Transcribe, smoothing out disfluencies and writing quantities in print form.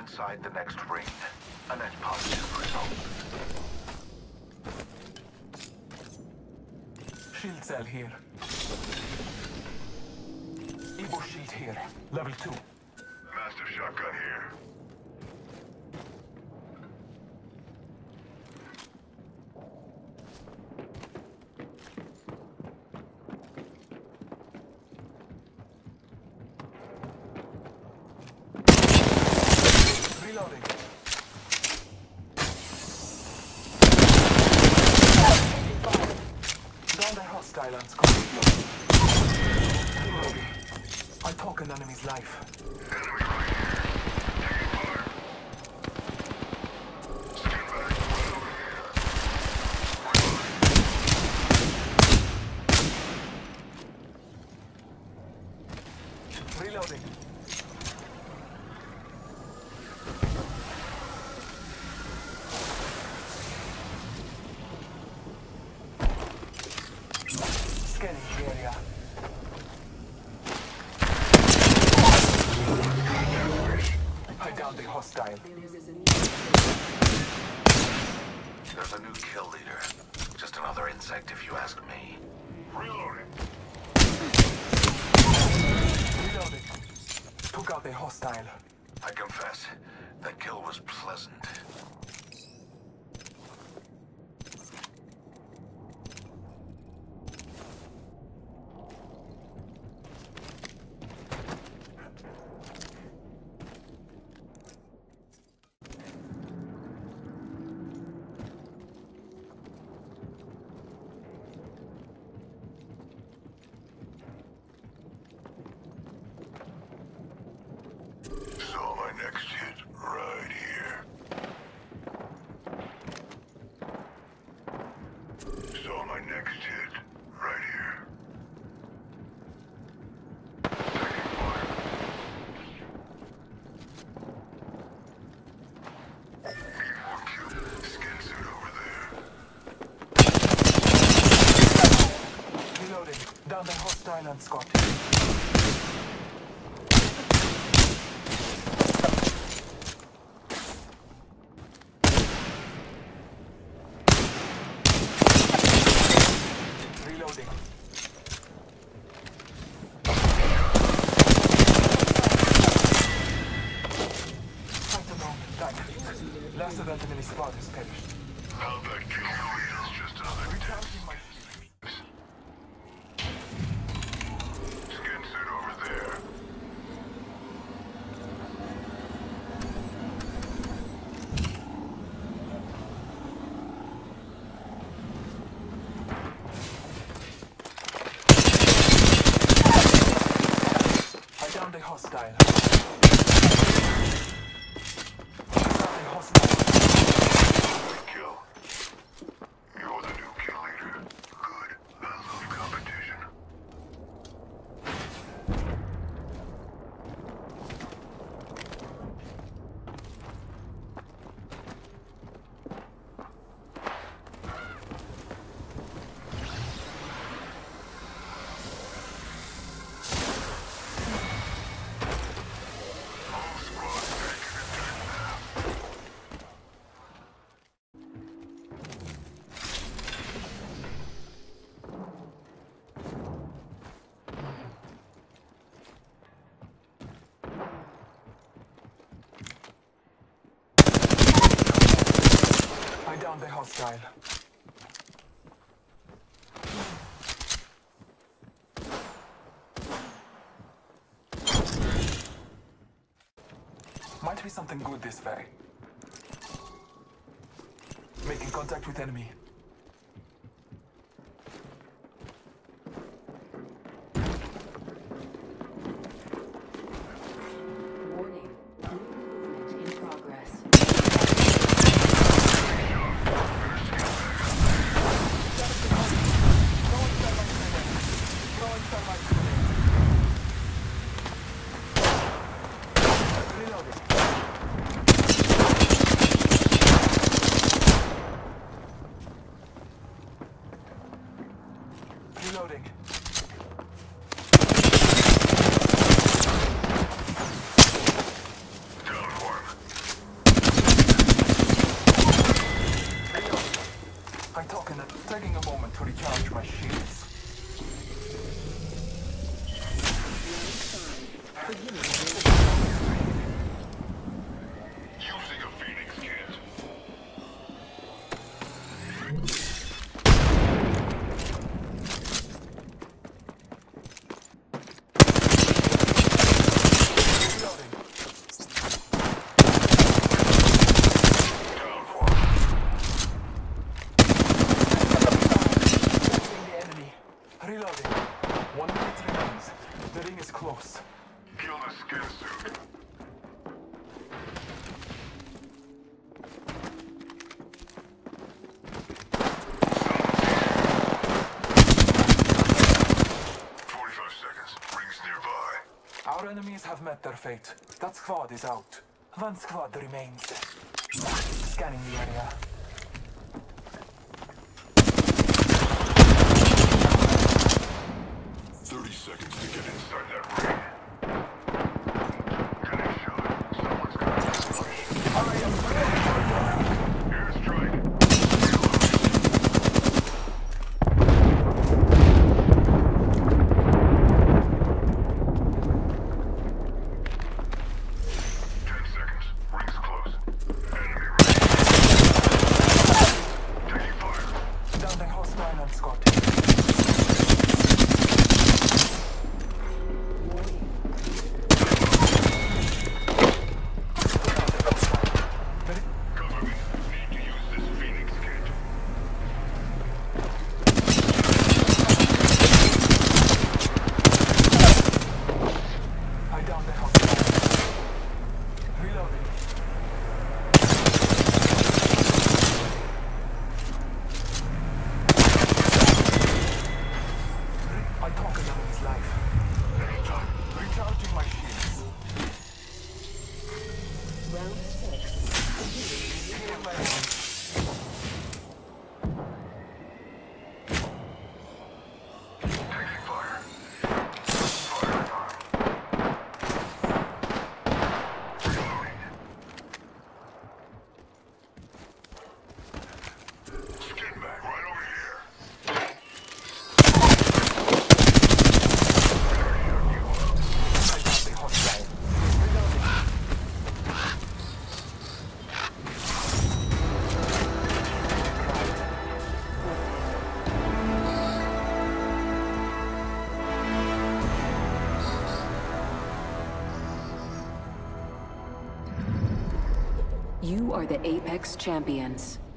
inside the next ring. A net positive result. Shield cell here. Evo shield here. Level 2. Master shotgun here. Reloading. Down the hostile and score. Reloading. I took an enemy's life. Enemy right here. Taking fire. Stand back. Over here. Reloading. Scanning the area. I downed the hostile. There's a new kill leader. Just another insect if you ask me. Reloading. Reloading. Took out the hostile. I confess, that kill was pleasant. Saw my next hit right here. Saw my next hit right here. Taking fire. Need more kill. Skin suit over there. Reloading. Down the hostile and Scott. Reloading. Fight alone. Die. Last of that enemy squad has perished. How'd that kill me? It's just another Recharging my skin suit over there. I downed the hostile. Down the hostile. Kill. You're the new kill leader. Good. I love competition. All squads taking attack now. I downed the hostile. Might be something good this way. Making contact with enemy. Warning. Movement in progress. Go inside my Reloading. met their fate. That squad is out. One squad remains. Scanning the area. Seconds to get inside that ring. Finish shot. Someone's got to push. I am ready. Airstrike. Rings close. Enemy ready. Taking fire. Down the hostile on Scott. Cover me. Need to use this Phoenix kit. I downed the hostile. Reloading. I talk about his life. Next time. Recharging my shields. Round 6. Healing my wounds. Taking fire. Fire alarm. Reloading. Skin bag right over here. I downed the hostile. Reloading. You are the Apex Champions.